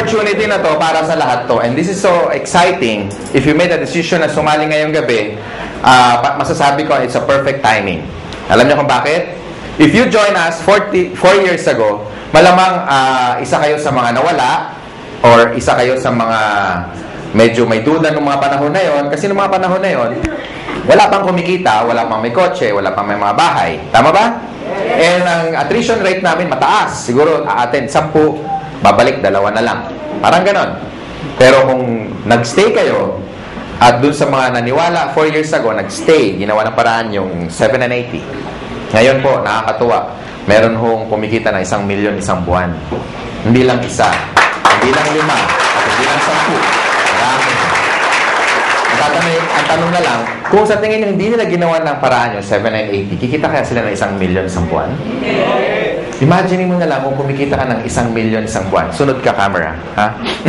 opportunity na to para sa lahat to. And this is so exciting. If you made a decision na sumali ngayong gabi, masasabi ko, it's a perfect timing. Alam niyo kung bakit? If you join us 4 years ago, malamang isa kayo sa mga nawala or isa kayo sa mga medyo may duda ng mga panahon na yon. Kasi ng mga panahon na yon, wala pang kumikita, wala pang may kotse, wala pang may mga bahay. Tama ba? And ang attrition rate namin mataas. Siguro attend 10, babalik 2 na lang. Parang ganon. Pero kung nagstay kayo, at dun sa mga naniwala 4 years ago, nagstay, ginawa ng paraan yung 7 and 80. Ngayon po, nakakatuwa. Meron hong kumikita na 1 milyon isang buwan. Hindi lang isa, hindi lang 5, at hindi lang 10. Marami. Ang tanong na lang, kung sa tingin nyo hindi nila ginawa ng paraan yung 7 and 80, kikita kaya sila ng 1 milyon isang buwan? Imagine mo na lang kung kumikita ka ng 1 milyon isang buwan. Sunod ka, camera. Ha?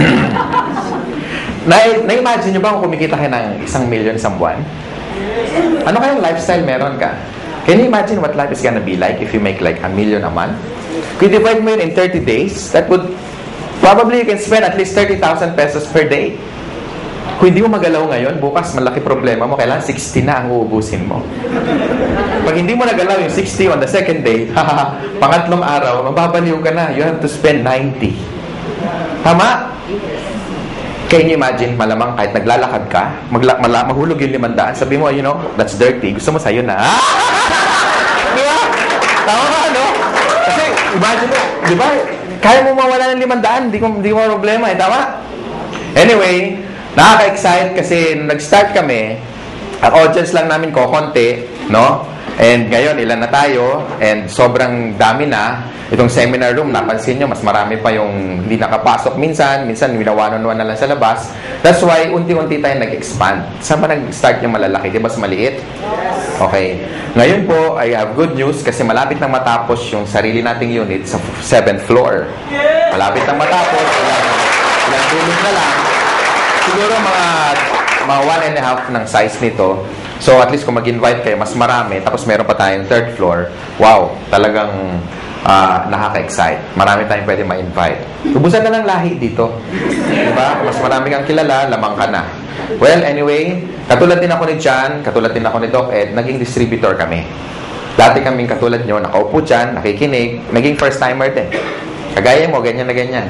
Na-imagine nyo ba kung kumikita ka ng 1 milyon isang buwan? Ano kayang lifestyle meron ka? Can you imagine what life is gonna be like if you make like 1 million a month? Kung divide mo yun in 30 days, that would probably you can spend at least 30,000 pesos per day. Kung hindi mo magalaw ngayon, bukas malaki problema mo, kailangan 60 na ang uubusin mo. Pag hindi mo nagalaw yung 60 on the second day, pangatlong araw, mababaliw ka na. You have to spend 90. Tama? Can you imagine, malamang kahit naglalakad ka, mahulog yung 500, sabi mo, you know, that's dirty. Gusto mo sa'yo na. Di ba? Tama ba, no? Kasi, imagine mo, di ba? Kaya mo mawala ng 500, di mo problema, tama? Anyway, nakaka-excite kasi nag-start kami, ang audience lang namin konti, no? And ngayon, ilan na tayo, and sobrang dami na. Itong seminar room, napansin nyo, mas marami pa yung hindi nakapasok minsan winawanon-wan na lang sa labas. That's why, unti-unti tayo nag-expand. Saan ba nag-start yung malalaki? Di ba mas maliit? Okay. Ngayon po, I have good news kasi malapit nang matapos yung sarili nating unit sa 7th floor. Malapit nang matapos, ilang tulong na lang. Siguro mga 1.5 ng size nito. So, at least kung mag-invite kayo, mas marami. Tapos meron pa tayong 3rd floor. Wow, talagang nakaka-excite. Marami tayong pwede ma-invite. Ubusan na ng lahi dito. Diba? Mas marami kang kilala, lamang ka na. Well, anyway, katulad din ako ni John, katulad din ako ni Doc Ed, naging distributor kami. Dati kaming katulad nyo, nakaupo dyan, nakikinig, naging first-timer din. Kagaya mo, ganyan na ganyan.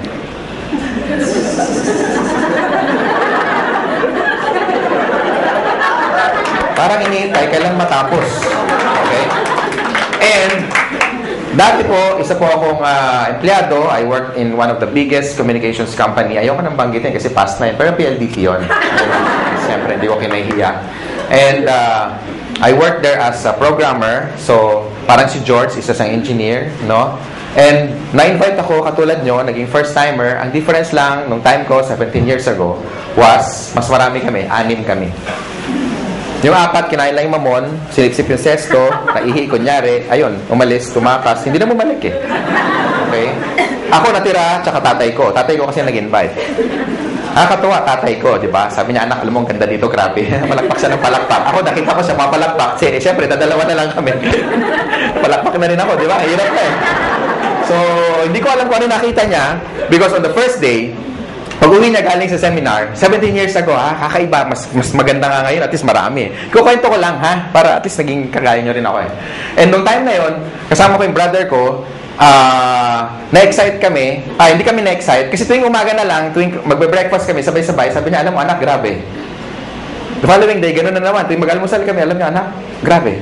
Parang iniintay, kailan matapos. Okay? And, dati po, isa po akong empleyado. I worked in one of the biggest communications company. Ayoko nang banggitin kasi past na yun. Pero PLDT yun. Siyempre, hindi ko kinahiya. And I worked there as a programmer. So, parang si George, isa sang engineer, no? And na-invite ako, katulad nyo, naging first-timer. Ang difference lang, nung time ko, 17 years ago, was, mas marami kami, 6 kami. Yung 4, kinain lang yung mamon, silipsip yung sesto, naihi, kunyari, ayun, umalis, tumakas, hindi na bumalik eh. Okay? Ako natira, tsaka tatay ko. Tatay ko kasi nag-invite. Nakakatuwa, tatay ko, di ba? Sabi niya, anak, alam mo, ang ganda dito, grabe. Palakpak siya ng palakpak. Ako, nakita ko siya mapalakpak. Siyempre, dadalawa na lang kami. Palakpak na rin ako, di ba? Hirap na eh. So, hindi ko alam kung ano nakita niya because on the first day, pag-uwi niya galing sa seminar, 17 years ago, kakaiba, mas maganda nga ngayon, at least marami. Kukwento ko lang, para at least naging kagaya nyo rin ako eh. And nung time na yon, kasama ko yung brother ko, na-excite kami, hindi kami na-excite, kasi tuwing umaga na lang, tuwing magbe-breakfast kami, sabay-sabay, sabi niya, alam mo anak, grabe. The following day, gano'n na naman, tuwing mag-almusal kami, alam niya, anak, grabe.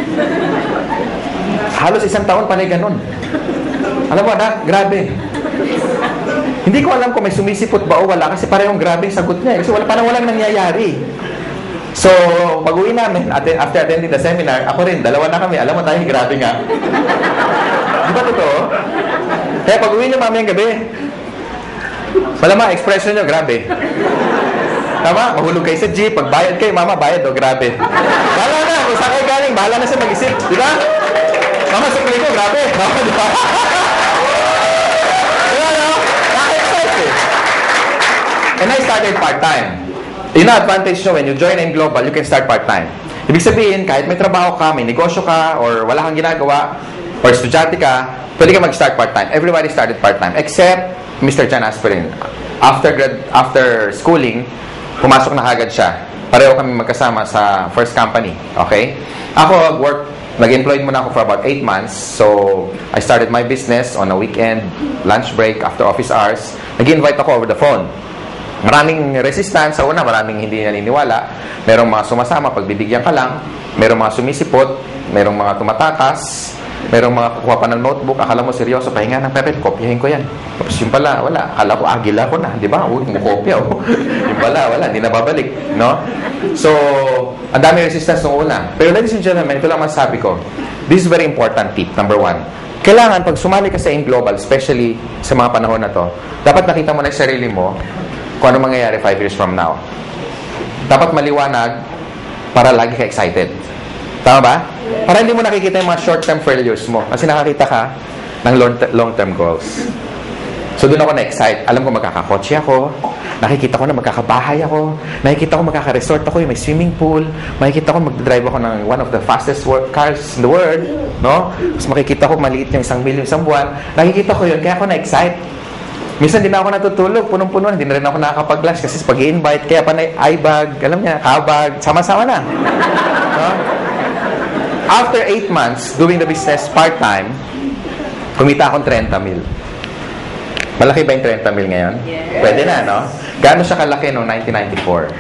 Halos 1 taon pa na gano'n. Alam mo anak, grabe. Hindi ko alam kung may sumisipot ba o wala kasi parehong grabe yung sagot niya. Kasi parang walang nangyayari. So, pag-uwi namin, after attending the seminar, ako rin, 2 na kami. Alam mo tayo, grabe nga. Di ba totoo? Kaya pag-uwi niyo mamayang gabi, malama, expression niyo, grabe. Tama? Mahulog kayo sa jeep, pagbayad kayo, mama, bayad o, grabe. Bahala na, kung saan kayo galing, bahala na siya mag-isip. Di ba? Mama, sukli ko, grabe. Mama, di ba? And I started part-time. Yun na advantage nyo, when you join M Global, you can start part-time. Ibig sabihin, kahit may trabaho ka, may negosyo ka, or wala kang ginagawa, or estudyante ka, pwede ka mag-start part-time. Everybody started part-time, except Mr. John Aspirin. after schooling, pumasok na agad siya. Pareho kami magkasama sa first company. Okay? Ako, nag-employed muna ako for about 8 months. So, I started my business on a weekend, lunch break, after office hours. Nag-invite ako over the phone. Maraming resistance. Sa una, maraming hindi naniniwala. Merong mga sumasama, pagbibigyan ka lang. Merong mga sumisipot. Merong mga tumatakas. Merong mga kukuha pa ng notebook. Akala mo seryoso, pahinga ng papel, kopyahin ko yan. Tapos yung pala, wala. Akala ko, agila ko na. Di ba? Kopya. Yung pala, wala. Hindi na babalik. No? So, ang dami resistance nung una. Pero ladies and gentlemen, ito lang masasabi ko. This is very important tip. Number 1. Kailangan, pag sumali ka sa AIM Global, especially sa mga panahon na to, dapat nakita mo na yung sarili mo kung ano mangyayari 5 years from now. Dapat maliwanag para lagi ka excited. Tama ba? Para hindi mo nakikita yung mga short-term failures mo. Kasi nakakita ka ng long-term goals. So, doon ako na-excite. Alam ko magkakakotse ako. Nakikita ko na magkakabahay ako. Nakikita ko magkaka-resort ako. Yung may swimming pool. Makikita ko mag-drive ako ng one of the fastest cars in the world. No? Tapos makikita ko maliit yung 1 million isang buwan. Nakikita ko yun. Kaya ako na-excite. Minsan din ako natutulog. Punong-puno. Hindi na rin ako nakakapag-lunch kasi pag-i-invite. Kaya pa na eye-bag. Alam niya, kabag. Sama-sama na. No? After 8 months doing the business part-time, kumita akong 30 mil. Malaki ba yung 30 mil ngayon? Yes. Pwede na, no? Gaano siya kalaki noong 1994?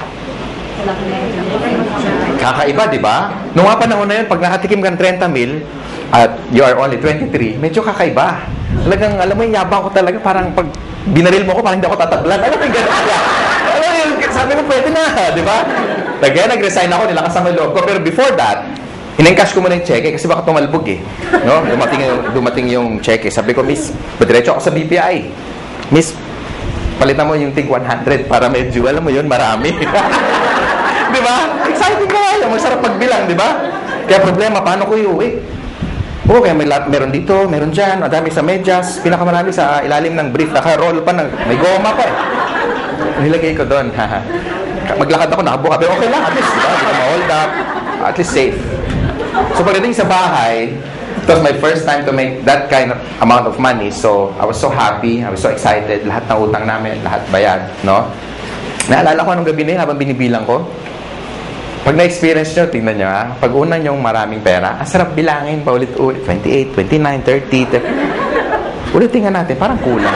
Kakaiba, di ba? Noong nga panahon na yun, pag nakatikim ka ng 30 mil at you are only 23, medyo kakaiba. Talagang, alam mo yung yabang ko talaga, parang pag binaril mo ko, parang hindi ako tatablan. Alam mo yung gano'n? Alam mo yung, sabi ko, pwede na, di ba? Kaya nag-resign ako, nilakas ang loob ko. Pero before that, in-encash ko muna yung cheque kasi baka tumalbog eh. No? Dumating yung cheque. Sabi ko, Miss, diretso ako sa BPI. Miss, palitan mo yung tig 100 para medyo, alam mo yun, marami. Di ba? Exciting ka nga. Masarap magbilang, di ba? Kaya problema, paano ko iuwi? Oo, kaya meron dito, meron dyan, madami sa medyas, pinakamarami sa ilalim ng brief, naka-roll pa, may goma pa eh. Nilagay ko doon. Maglakad ako, nakabuka, pero okay lang, at least, diba? Hindi ko ma-hold up, at least safe. So pagdating sa bahay, it was my first time to make that kind of amount of money. So I was so happy, I was so excited. Lahat ng utang namin, lahat bayad, no? Naalala ko anong gabi na yun habang binibilang ko. Pag na-experience nyo, tingnan nyo ha. Pag una nyong maraming pera, ang sarap bilangin, paulit-ulit. 28, 29, 30. Ulitin nga natin, parang kulang.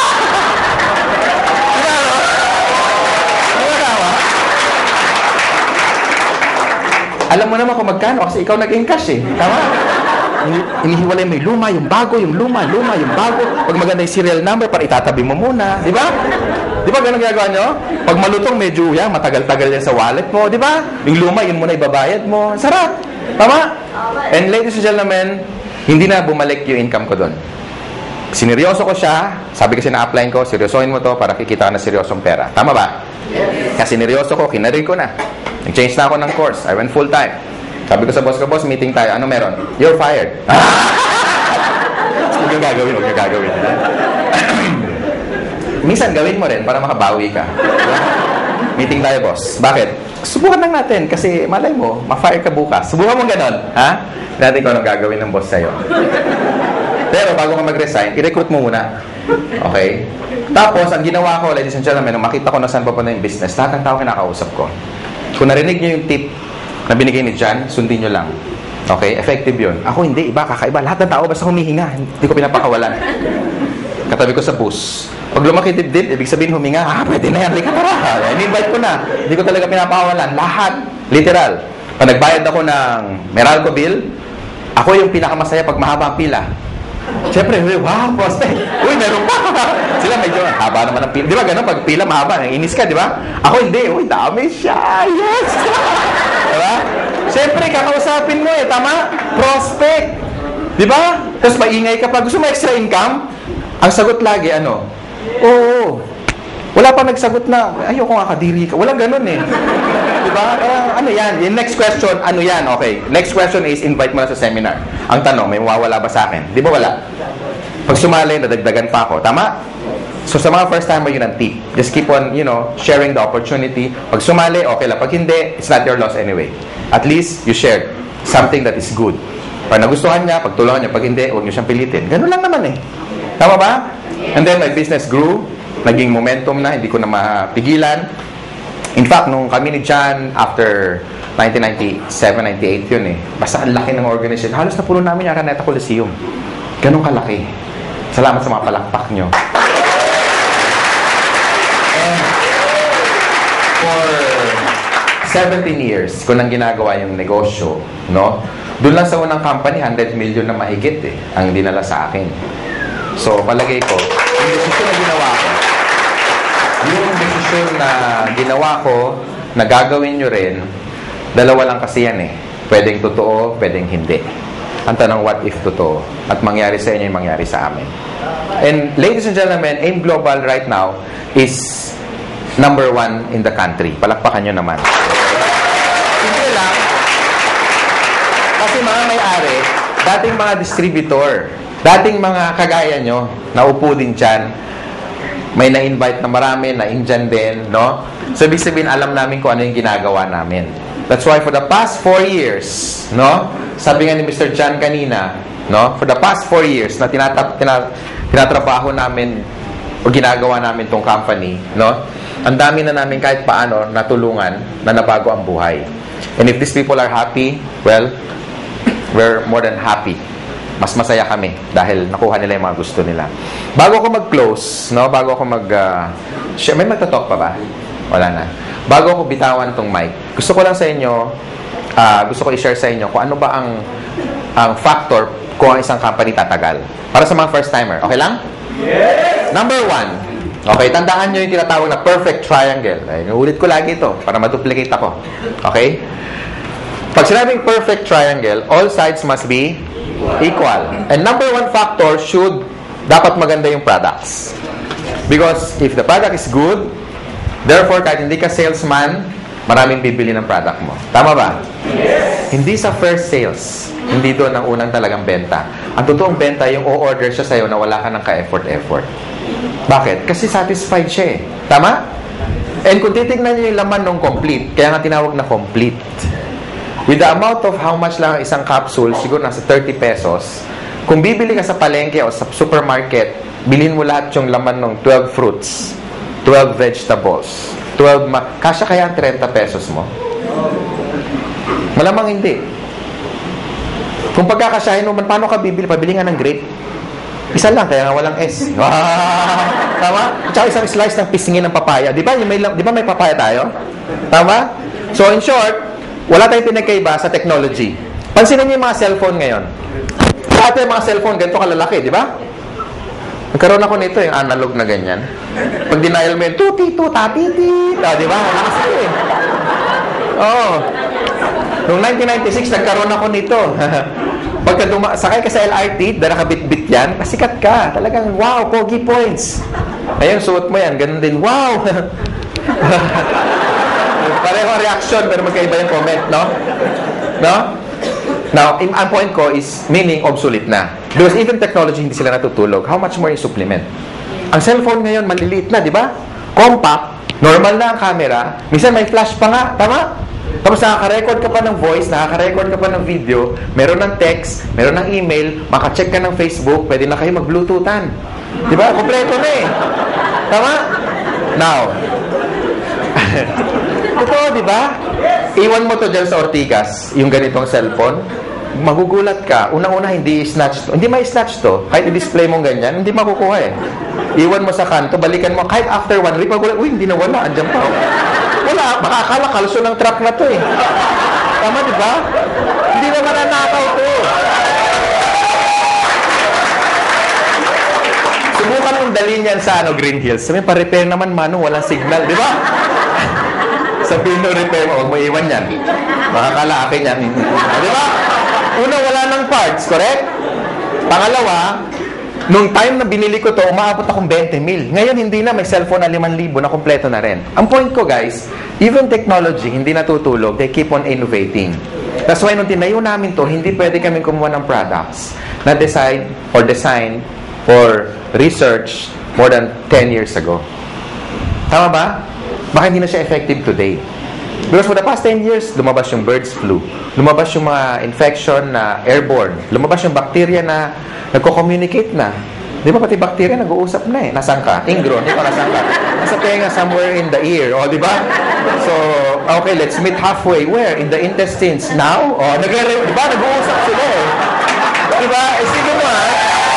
Alam mo naman kung magkano kasi ikaw nag-encash eh. Tama? Inihiwalay mo yung luma, yung bago, yung luma, yung bago. Pag maganda yung serial number, para itatabi mo muna. Di ba? Di ba ganun ginagawa nyo? Pag malutong, medyo yan, matagal-tagal yan sa wallet mo. Di ba? Yung luma, yun muna ibabayad mo. Sarap. Tama? And ladies and gentlemen, hindi na bumalik yung income ko doon. Sineryoso ko siya. Sabi kasi na-apply ko, seryosohin mo to para kikita ka na seryosong pera. Tama ba? Kasi sineryoso ko, kinarir ko na. Nag-change na ako ng course. I went full-time. Sabi ko sa boss ko, boss, meeting tayo. Ano meron? You're fired. Huwag yung gagawin, huwag yung gagawin. Minsan, gawin mo rin para makabawi ka. Meeting tayo, boss. Bakit? Subukan lang natin kasi malay mo, ma-fire ka bukas. Subukan mo ganon. Ha? Natin ko anong gagawin ng boss sa'yo. Pero bago ka mag-resign, i-recruit mo muna. Okay? Tapos, ang ginawa ko, ladies and gentlemen, nung makita ko na saan papunta yung business, lahat ng tao kinakausap ko. Kung narinig nyo yung tip na binigay ni John, sundin nyo lang. Okay? Effective yun. Ako hindi, iba, kakaiba. Lahat ng tao basta humihinga. Hindi ko pinapakawalan. Katabi ko sa bus. Pag lumaki dibdib, ibig sabihin huminga, pwede na yan. Lika tara. In-invite ko na. Hindi ko talaga pinapakawalan. Lahat. Literal. Pag nagbayad ako ng Meralco bill, ako yung pinakamasaya pag mahaba ang pila. Siyempre, wow, poste. Uy, meron pa. Sila medyo, haba naman ang pila. Di ba gano'n? Pag pila mahaba, inis ka, di ba? Ako hindi. Uy, dami siya. Yes! Di ba? Siyempre, kakausapin mo eh. Tama? Prospect. Di ba? Tapos maingay ka pa. Gusto mo extra income? Ang sagot lagi, ano? Oo. Wala pa nagsagot na, ayoko nga kadiri ka. Walang ganun eh. Diba? Ano yan? Yung next question, ano yan? Okay. Next question is, invite mo na sa seminar. Ang tanong, may mawawala ba sa akin? Di ba wala? Pag sumali, nadagdagan pa ako. Tama? So sa mga first timer, yun ang tip. Just keep on, sharing the opportunity. Pag sumali, okay lang. Pag hindi, it's not your loss anyway. At least, you shared something that is good. Pag nagustuhan niya, pagtulungan niya. Pag hindi, huwag niyo siyang pilitin. Ganun lang naman eh. Tama ba? And then, my business grew. naging momentum na, hindi ko na mapigilan. In fact, nung kami ni John, after 1997, 98 yun eh. Basta ang laki ng organization. Halos na puno namin yung Araneta Coliseum. Ganun kalaki. Salamat sa mga palakpak nyo. And for 17 years, ko nang ginagawa yung negosyo, no? Doon lang sa unang company, 100 million na mahigit eh, ang dinala sa akin. So, palagay ko, yung desisyon na ginawa ko, na gagawin nyo rin, dalawa lang kasi yan eh. Pwedeng totoo, pwedeng hindi. Ang tanong, what if totoo? At mangyari sa inyo yung mangyari sa amin. And ladies and gentlemen, AIM Global right now is number 1 in the country. Palakpakan nyo naman. Hindi lang. Kasi mga may-ari, dating mga distributor, dating mga kagaya nyo, naupo din dyan, may na-invite na marami, na-Indian din, no? So, ibig sabihin, alam namin kung ano yung ginagawa namin. That's why for the past 4 years, no? Sabi nga ni Mr. John kanina, no? For the past 4 years na tinatrabaho namin o ginagawa namin tong company, no? Ang dami na namin kahit paano natulungan na nabago ang buhay. And if these people are happy, well, we're more than happy. Mas masaya kami dahil nakuha nila yung mga gusto nila. Bago ako mag-close, no? Bago ako may magtatalk pa ba? Wala na. Bago ako bitawan tong mic, gusto ko lang sa inyo, gusto ko i-share sa inyo kung ano ba ang factor kung ang isang company tatagal. Para sa mga first-timer. Okay lang? Yes! Number 1. Okay, tandaan nyo yung tinatawag na perfect triangle. Ay, ulit ko lagi ito para ma-duplicate ako. Okay? Pag sinabing perfect triangle, all sides must be equal. And number 1 factor dapat maganda yung products. Because if the product is good, therefore, kahit hindi ka salesman, maraming bibili ng product mo. Tama ba? Yes! Hindi sa first sales. Hindi doon ang unang talagang benta. Ang totoong benta, yung o-order siya sa'yo na wala ka ng ka-effort-effort. Bakit? Kasi satisfied siya eh. Tama? And kung titignan niyo yung laman ng complete, kaya nga tinawag na complete. With the amount of how much lang isang capsule, siguro nasa 30 pesos, kung bibili ka sa palengke o sa supermarket, bilhin mo lahat yung laman ng 12 fruits, 12 vegetables, kasya kaya ang 30 pesos mo? Malamang hindi. Kung pagkakasyahin mo, paano ka bibili? Pabili nga ng grape. Isa lang, kaya nga walang S. Tama? Tsaka isang slice ng pisngin ng papaya. Di ba may papaya tayo? Tama? So, in short, wala tayong pinagkaiba sa technology. Pansinin niyo yung mga cellphone ngayon. Dati yung mga cellphone, ganito kalalaki, di ba? Nagkaroon ako nito, yung analog na ganyan. Pag denial mo yun, tuti-tuta-titi. Di ba? Lakas ito eh. Oo. Noong 1996, nagkaroon ako nito. Pagka sakay ka sa LRT, dala ka bit-bit yan, pasikat ka. Talagang, wow, pogi points. Ngayon, suot mo yan, ganun din, wow. Pareho reaction, pero magkaiba yung comment, no? No? Now, ang point ko is, meaning obsolete na. Because even technology, hindi sila natutulog. How much more yung supplement? Ang cellphone ngayon, maliliit na, di ba? Compact, normal na ang camera. Minsan may flash pa nga, tama? Tapos nakaka-record ka pa ng voice, nakaka-record ka pa ng video, meron ng text, meron ng email, maka-check ka ng Facebook, pwede na kayo mag-bluetoothan. Di ba? Kompleto na eh. Tama? Now, totoo, di ba? Iwan mo to dyan sa Ortigas, yung ganitong cellphone, magugulat ka. Unang-una, hindi snatch to. Hindi may snatch to. Kahit i-display mo ganyan, hindi makukuha eh. Iwan mo sa kanto, balikan mo. Kahit after 1 week, magulat, uy, hindi na wala. Andyan pa. Wala, baka akala kalso ng truck na to eh. Tama, di ba? Hindi naman nanakaw to. Subukan mong dalhin yan sa Green Hills. Sabi, pa-repair naman, Manong, walang signal, di ba? Sabihin mo, repair mo, huwag mo iwan yan. Baka kala akin yan. Di ba? Una, wala ng parts, correct? Pangalawa, nung time na binili ko to, umaabot akong 20 mil. Ngayon, hindi na. May cellphone na 5,000 na kompleto na rin. Ang point ko, guys, even technology, hindi natutulog. They keep on innovating. That's why nung tinayo namin to, hindi pwede kami kumuha ng products na design for research more than 10 years ago. Tama ba? Baka hindi na siya effective today. Because for the past 10 years, lumabas yung birds flu. Lumabas yung mga infection na airborne. Lumabas yung bacteria na nagko-communicate na. Di ba pati bacteria nag-uusap na eh. Nasaan ka? Ingron. Ikaw nasaan ka? Nasa tenga somewhere in the ear. O, di ba? So, okay, let's meet halfway. Where? In the intestines. Now? O, di ba? Nag-uusap sila eh. Di ba? Sige mo ha.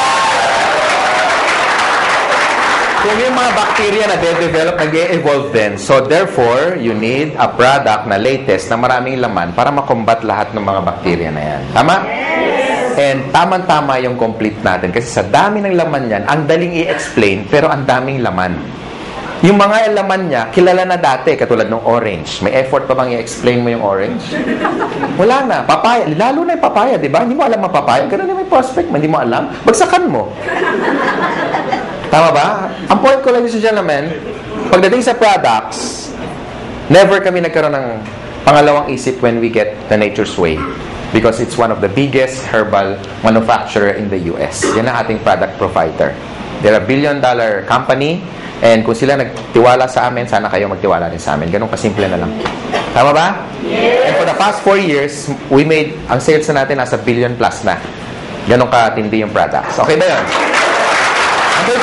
Kung yung mga bacteria na de-develop, nag-e-evolve din. So, therefore, you need a product na latest na maraming laman para makombat lahat ng mga bacteria na yan. Tama? And tamang-tama yung complete natin. Kasi sa dami ng laman yan, ang daling i-explain, pero ang daming laman. Yung mga laman niya, kilala na dati, katulad ng orange. May effort pa bang i-explain mo yung orange? Wala na. Papaya. Lalo na yung papaya, di ba? Hindi mo alam ang papaya. Ganun na may prospect mo. Hindi mo alam. Bagsakan mo. Tama ba? Ang point ko, ladies and gentlemen, pagdating sa products, never kami nagkaroon ng pangalawang isip when we get the Nature's Way. Because it's one of the biggest herbal manufacturer in the US. Yan ang ating product provider. They're a billion-dollar company, and kung sila nagtiwala sa amin, sana kayo magtiwala rin sa amin. Ganun kasimple na lang. Tama ba? Yes. And for the past 4 years, we made, ang sales na natin nasa billion plus na. Ganun katindi yung products. Okay ba yun? Number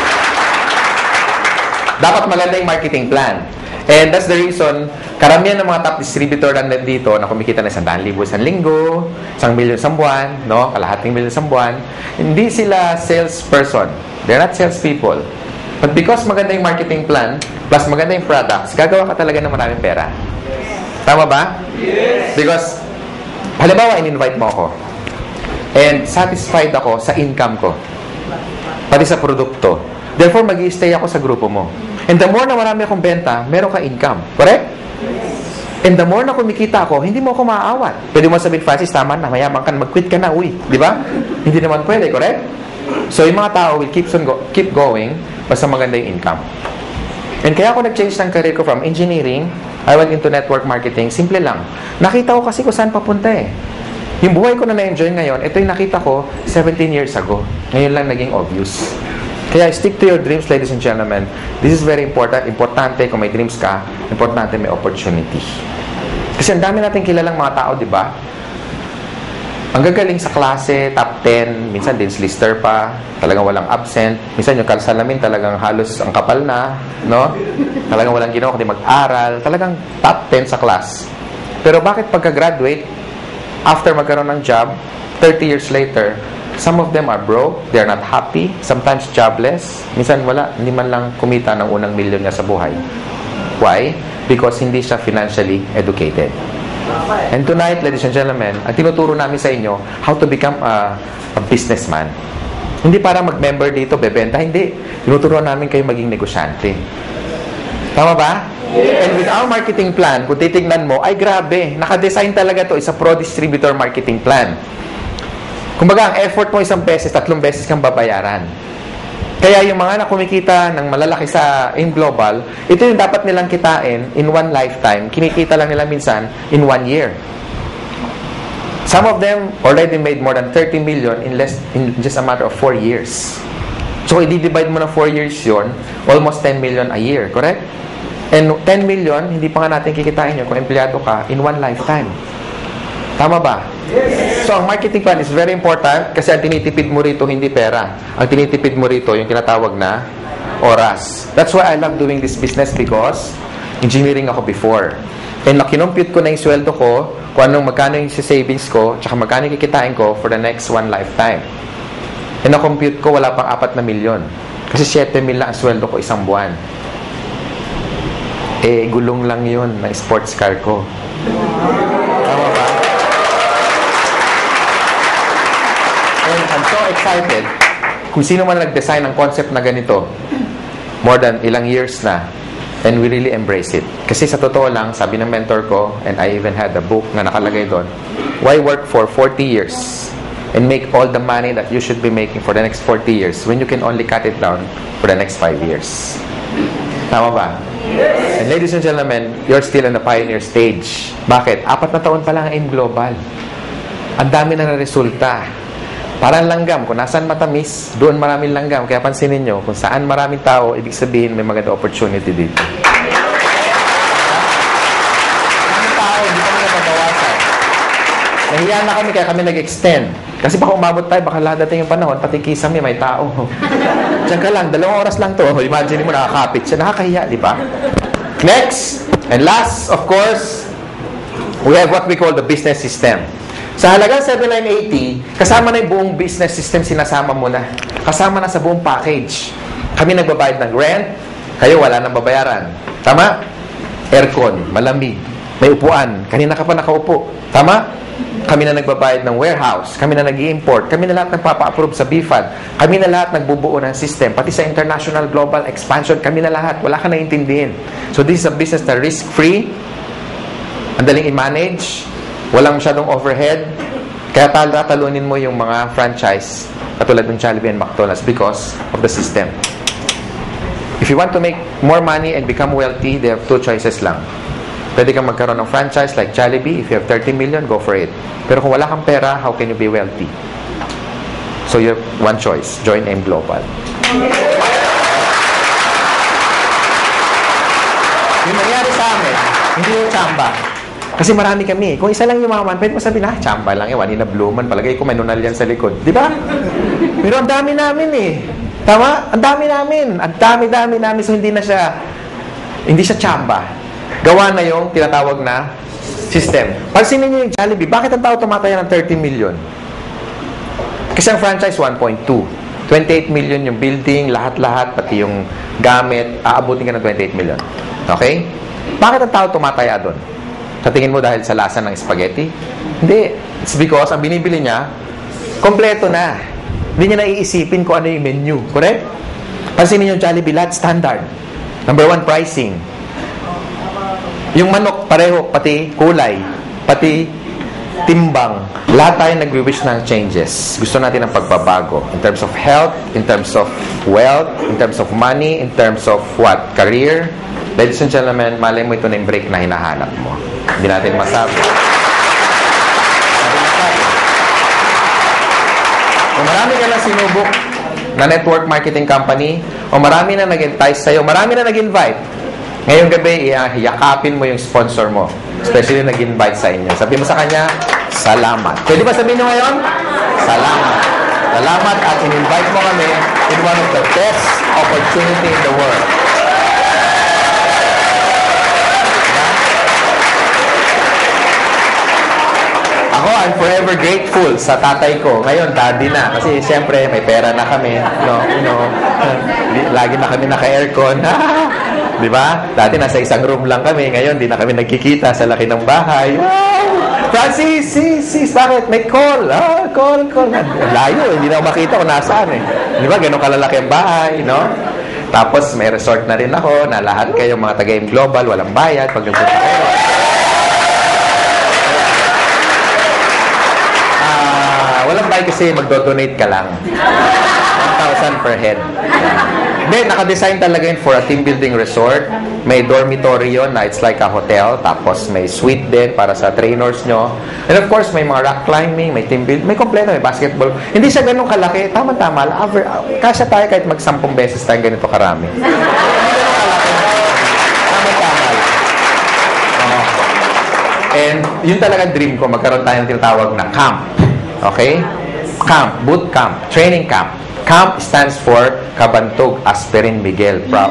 2, dapat maganda yung marketing plan. And that's the reason, karamihan ng mga top distributor na nandito na kumikita na 100,000 isang linggo, 1 million isang buwan, no? Kalahating million isang buwan, hindi sila salesperson. They're not salespeople. But because maganda yung marketing plan, plus maganda yung products, gagawa ka talaga ng maraming pera. Tama ba? Yes. Because, halimbawa, in-invite mo ako. And satisfied ako sa income ko. Pati sa produkto. Therefore, mag-i-stay ako sa grupo mo. And the more na marami akong benta, meron ka income. Correct? And the more na kumikita ako, hindi mo ako maaawat. Pwede mo sabihin, Francis, tama na, mayaman ka, mag-quit ka na, uy. Di ba? Hindi naman pwede, correct? So, yung mga tao will keep going basta maganda yung income. And kaya ako nag-change ng career ko from engineering, I went into network marketing. Simple lang. Nakita ko kasi kung saan papunta eh. Yung buhay ko na na-enjoy ngayon, ito yung nakita ko 17 years ago. Ngayon lang naging obvious. Kaya stick to your dreams, ladies and gentlemen. This is very important. Importante kung may dreams ka, importante may opportunity. Kasi ang dami natin kilalang mga tao, di ba? Ang gagaling sa klase, top 10, minsan din lister pa, talagang walang absent. Minsan yung kalsalamin talagang halos ang kapal na, no? Talagang walang ginawa kundi mag-aral. Talagang top 10 sa class. Pero bakit pagka-graduate, after magkaroon ng job, 30 years later, some of them are broke, they're not happy, sometimes jobless, minsan wala, hindi man lang kumita ng unang milyon niya sa buhay. Why? Because hindi siya financially educated. And tonight, ladies and gentlemen, ang tinuturo namin sa inyo, how to become a businessman. Hindi para mag-member dito, bebenta, hindi. Tinuturo namin kayo maging negosyante. Tama ba? And with our marketing plan, kung titignan mo, ay grabe, nakadesign talaga to, isa pro distributor marketing plan. Kumbaga, ang effort mo 1 beses, 3 beses kang babayaran. Kaya yung mga na kumikita ng malalaki in global, ito yung dapat nilang kitain in one lifetime. Kinikita lang nila minsan in 1 year. Some of them already made more than 30 million in just a matter of 4 years. So, i-divide mo na 4 years yon, almost 10 million a year, correct? And 10 million, hindi pa nga natin kikitain yun kung empleyado ka in one lifetime. Tama ba? Yes. So, ang marketing plan is very important kasi ang tinitipid mo rito hindi pera. Ang tinitipid mo rito yung tinatawag na oras. That's why I love doing this business because engineering ako before. And nakinumpute ko na yung sweldo ko, kung magkano yung savings ko, tsaka magkano yung kikitain ko for the next one lifetime. And na-compute ko, wala pang 4 na milyon. Kasi 7 mil lang ang sweldo ko isang buwan. Eh, gulong lang yun na sports car ko. Tama ba? And I'm so excited. Kung sino man nag-design ng concept na ganito, more than ilang years na, and we really embrace it. Kasi sa totoo lang, sabi ng mentor ko, and I even had a book na nakalagay doon, why work for 40 years and make all the money that you should be making for the next 40 years when you can only cut it down for the next 5 years? Tama ba? Yes. And ladies and gentlemen, you're still in the pioneer stage. Bakit? 4 na taon pa lang in global. Ang dami na resulta. Parang langgam. Kung nasaan matamis, doon maraming langgam. Kaya pansinin nyo, kung saan maraming tao, ibig sabihin may maganda opportunity dito. Maraming tao, hindi kami nababawasan. Nahiya na kami, kaya kami nag-extend. Kasi baka umabot tayo, baka dating yung panahon, pati kisame, may tao. Diyan ka lang, 2 oras lang to. Imagine mo, nakakapit siya. Nakakahiya, di ba? Next, and last, of course, we have what we call the business system. Sa halagang 7,980, kasama na yung buong business system, sinasama mo na. Kasama na sa buong package. Kami nagbabayad ng rent, kayo wala nang babayaran. Tama? Aircon, malamig, may upuan, kanina ka pa nakaupo. Tama? Kami na nagbabayad ng warehouse, kami na nag-i-import, kami na lahat nagpapa-approve sa BFAD, kami na lahat nagbubuo ng system, pati sa international global expansion, kami na lahat, wala ka naiintindihin. So this is a business na risk-free, ang daling i-manage, walang masyadong overhead, kaya talunin mo yung mga franchise, katulad ng Jollibee and McDonald's because of the system. If you want to make more money and become wealthy, they have 2 choices lang. Pwede kang magkaroon ng franchise like Jollibee. If you have 30 million, go for it. Pero kung wala kang pera, how can you be wealthy? So you have one choice. Join M Global. Yung nangyari sa amin, hindi yung tsamba. Kasi marami kami. Kung isa lang yung maman, pwede mo sabihin, tsamba lang yan. Wani na bluman. Palagay ko may nunal yan sa likod. Di ba? Pero ang dami namin eh. Tama? Ang dami namin. Ang dami namin. So hindi siya tsamba. Gawa na yung tinatawag na system. Pansinin nyo yung Jollibee. Bakit ang tao tumataya ng 30 million? Kasi ang franchise, 1.2. 28 million yung building, lahat-lahat, pati yung gamit, aabutin ka ng 28 million. Okay? Bakit ang tao tumataya doon? Sa tingin mo dahil sa lasa ng spaghetti? Hindi. It's because ang binibili niya, kompleto na. Hindi niya naiisipin kung ano yung menu. Correct? Pansinin yung Jollibee, lahat standard. Number 1, pricing. Yung manok, pareho, pati kulay, pati timbang. Lahat tayo nagwi-wish ng changes. Gusto natin ng pagbabago. In terms of health, in terms of wealth, in terms of money, in terms of what? Career. Ladies and gentlemen, malay mo ito na yung break na hinahanap mo. Hindi natin masabi. Kung marami ka na sinubok na network marketing company, o marami na nag-entice sa'yo, marami na nag-invite, ngayong gabi, yakapin mo yung sponsor mo. Especially nag-invite sa inyo. Sabi mo sa kanya, salamat. Pwede ba sabihin nyo ngayon? Salamat. Salamat at in-invite mo kami in one of the best opportunity in the world. Ako, I'm forever grateful sa tatay ko. Ngayon, daddy na. Kasi siyempre, may pera na kami. Lagi na kami naka-aircon. Di ba? Dati nasa isang room lang kami. Ngayon, di na kami nagkikita sa laki ng bahay. Wow! Francis, sis, bakit? May call. Call. Layo, hindi na ako makita kung nasaan eh. Di ba? Ganun kalalaki ang bahay, no? Tapos, may resort na rin ako na lahat kayo mga taga-M Global, walang bayad pag nagpunta kayo. Walang bayad kasi magdo-donate ka lang. 1,000 per head. Hindi, naka-design talaga yun for a team building resort. May dormitory yun na it's like a hotel. Tapos may suite din para sa trainers nyo. And of course, may mga rock climbing, may team building, may kompleto, may basketball. Hindi siya ganun kalaki. Tama-tama. Kasya tayo kahit mag-10 beses tayong ganito karami. Hindi ganun kalaki. Tama-tama. And yun talaga dream ko. Magkaroon tayo ng tinatawag na camp. Okay? Camp. Boot camp. Training camp. CAMP stands for Kabantog Aspirin Miguel. Diba?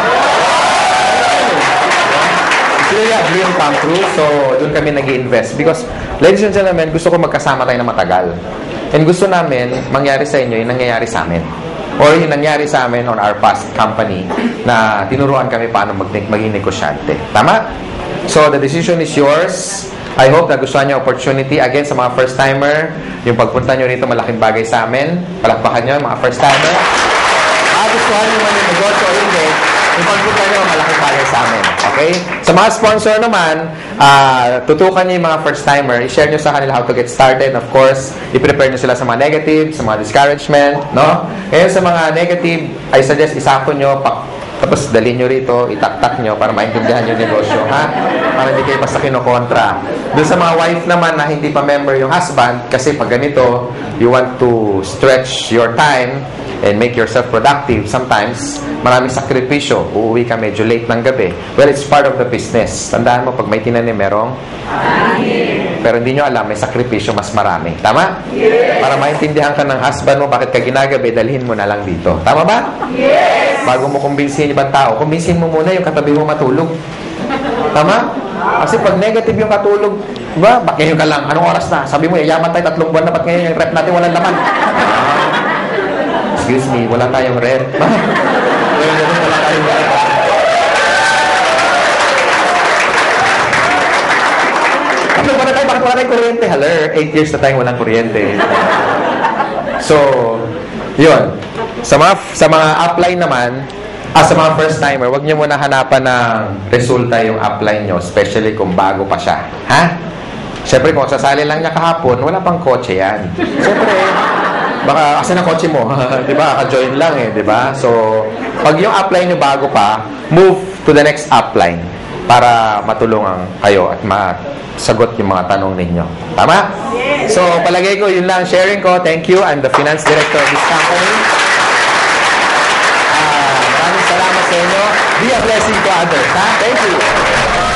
It's really a dream come true. So, doon kami nag-i-invest. Because, ladies and gentlemen, gusto ko magkasama tayo na matagal. And gusto namin, mangyari sa inyo yung nangyayari sa amin. Or yung nangyari sa amin on our past company na tinuruan kami paano maging negosyante. Tama? So, the decision is yours. I hope na gustuhan niyo opportunity. Again, sa mga first-timer, yung pagpunta nyo rito, malaking bagay sa amin. Palakpakan nyo, mga first-timer. Gustuhan nyo man yung negosyo o hindi, yung pagpunta nyo, malaking bagay sa amin. Okay? Sa mga sponsor naman, tutukan nyo yung mga first-timer. I-share nyo sa kanila how to get started. Of course, i-prepare nyo sila sa mga negative, sa mga discouragement. No? Ngayon, sa mga negative, I suggest isapon nyo, tapos dalhin nyo rito, itaktak nyo para maintindihan yung negosyo, ha? Para hindi kayo basta kinokontra. Doon sa mga wife naman na hindi pa member yung husband, kasi pag ganito, you want to stretch your time and make yourself productive. Sometimes, maraming sakripisyo. Uuwi ka medyo late ng gabi. Well, it's part of the business. Tandaan mo, pag may tinanim, merong pero hindi nyo alam, may sakripisyo mas marami. Tama? Yes. Para maintindihan ka ng husband mo, bakit ka ginagabi, dalhin mo na lang dito. Tama ba? Yes. Bago mo kumbinsin ibang tao, kumbinsin mo muna yung katabi mo matulog. Tama? Kasi pag negative yung katulog, ba, bak ngayon ka lang, anong oras na? Sabi mo, yayaman tayo 3 buwan na, ba't ngayon yung rep natin walang laman? Excuse me, wala tayong rep. Wala tayong rep. Bakit wala tayong kuryente? Haler, 8 years na tayong walang kuryente. So, yun. Sa mga upline naman, sa mga first timer, huwag niyo muna hanapan ng resulta yung upline nyo, especially kung bago pa siya. Ha? Siyempre, kung sasali lang niya kahapon, wala pang kotse yan. Siyempre, baka, asan ang kotse mo? Diba? Ka-join lang eh, diba? So, pag yung upline nyo bago pa, move to the next upline para matulungan kayo at masagot yung mga tanong ninyo. Tama? Yes. So, palagay ko, yun lang sharing ko. Thank you. I'm the finance director of this company. Maraming salamat sa inyo. Be a blessing to others. Ha? Thank you.